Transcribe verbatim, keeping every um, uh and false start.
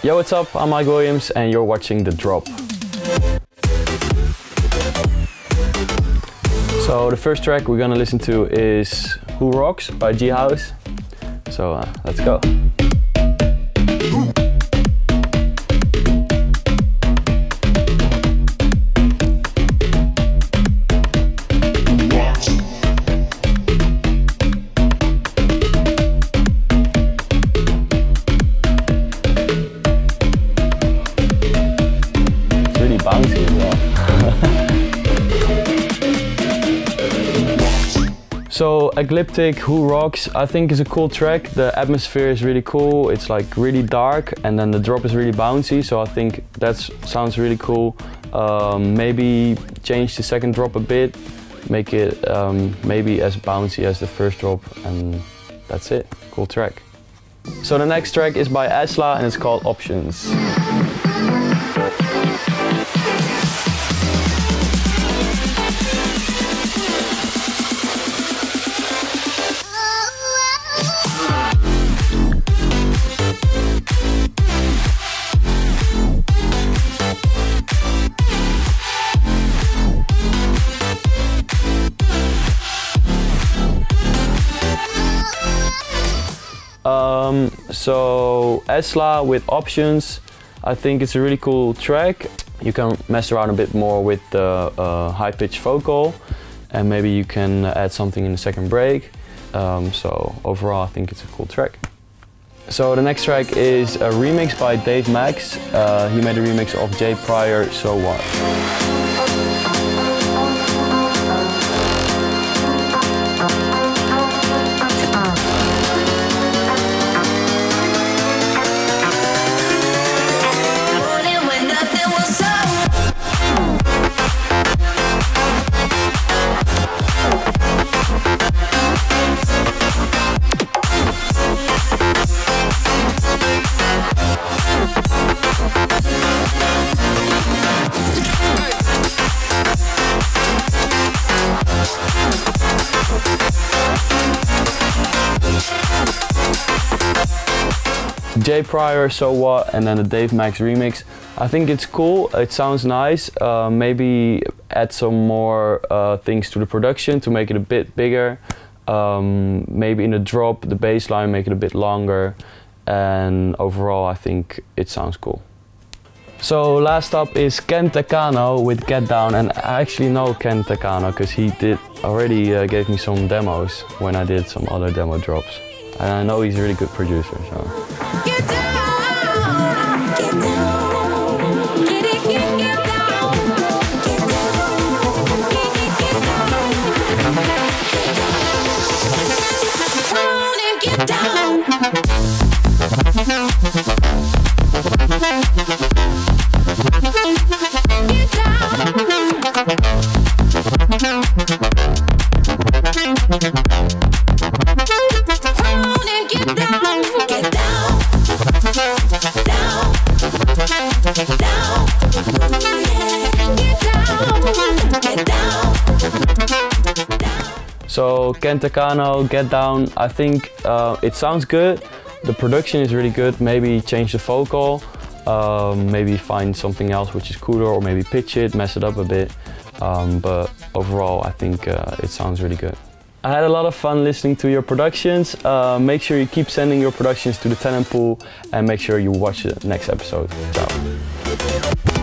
Yo, what's up? I'm Mike Williams and you're watching The Drop. So the first track we're gonna listen to is Who Rocks by G House. So uh, let's go. Bouncy as well. So Ecliptic, Who Rocks, I think is a cool track. The atmosphere is really cool. It's like really dark and then the drop is really bouncy. So I think that sounds really cool. Um, maybe change the second drop a bit. Make it um, maybe as bouncy as the first drop, and that's it. Cool track. So the next track is by Esla and it's called Options. Um, so Esla with Options, I think it's a really cool track. You can mess around a bit more with the uh, high-pitched vocal and maybe you can add something in the second break. Um, so overall I think it's a cool track. So the next track is a remix by Dave Max. Uh, he made a remix of Jay Pryor, So What. Jay Pryor, So What, and then the Dave Max remix. I think it's cool, it sounds nice. Uh, maybe add some more uh, things to the production to make it a bit bigger. Um, maybe in the drop, the bass line, make it a bit longer. And overall, I think it sounds cool. So last up is Ken Takano with Get Down, and I actually know Ken Takano because he did already uh, gave me some demos when I did some other demo drops. And I know he's a really good producer, so. Get down, get down, get it, get, get down, get down, get it, get down, get down, get down. So Ken Takano, Get Down, I think uh, it sounds good. The production is really good. Maybe change the vocal, um, maybe find something else which is cooler, or maybe pitch it, mess it up a bit. Um, but overall, I think uh, it sounds really good. I had a lot of fun listening to your productions. Uh, make sure you keep sending your productions to the talent pool and make sure you watch the next episode. Ciao.